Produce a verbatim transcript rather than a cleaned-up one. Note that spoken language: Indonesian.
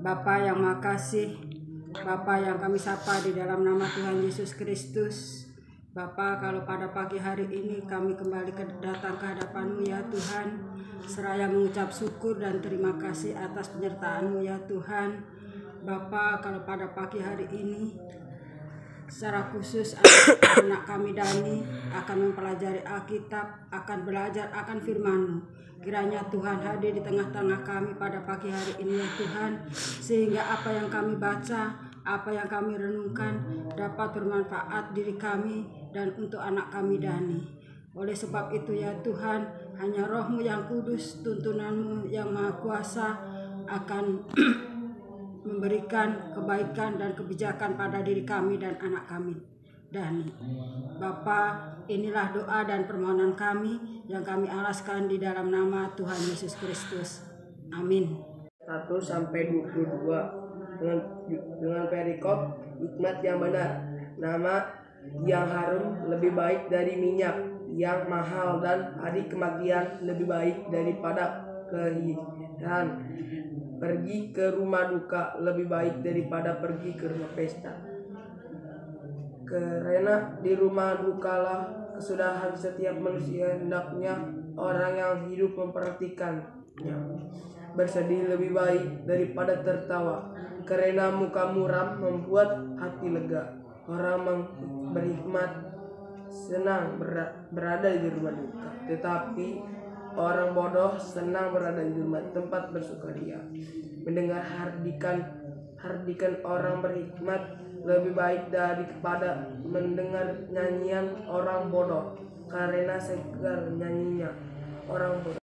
Bapa yang makasih, Bapa yang kami sapa di dalam nama Tuhan Yesus Kristus. Bapa, kalau pada pagi hari ini kami kembali ke datang ke hadapan-Mu ya Tuhan, seraya mengucap syukur dan terima kasih atas penyertaan-Mu ya Tuhan. Bapa, kalau pada pagi hari ini secara khusus anak kami Dani akan mempelajari Alkitab, akan belajar akan firman-Mu. Kiranya Tuhan hadir di tengah-tengah kami pada pagi hari ini ya Tuhan, sehingga apa yang kami baca, apa yang kami renungkan dapat bermanfaat diri kami dan untuk anak kami Dani. Oleh sebab itu ya Tuhan, hanya Roh-Mu yang kudus, tuntunan-Mu yang maha kuasa akan memberikan kebaikan dan kebijakan pada diri kami dan anak kami Dani. Bapa, inilah doa dan permohonan kami yang kami alaskan di dalam nama Tuhan Yesus Kristus. Amin. satu sampai dua puluh dua dengan dengan perikop hikmat yang benar. Nama yang harum lebih baik dari minyak yang mahal, dan hari kematian lebih baik daripada kehidupan. Pergi ke rumah duka lebih baik daripada pergi ke rumah pesta. Karena di rumah dukalah kesudahan setiap manusia, hendaknya orang yang hidup memperhatikannya. Bersedih lebih baik daripada tertawa, karena muka muram membuat hati lega. Orang berhikmat senang berada di rumah duka, tetapi orang bodoh senang berada di rumah tempat bersukaria. Mendengar hardikan hardikan orang berhikmat lebih baik daripada mendengar nyanyian orang bodoh, karena segar nyanyinya orang bodoh.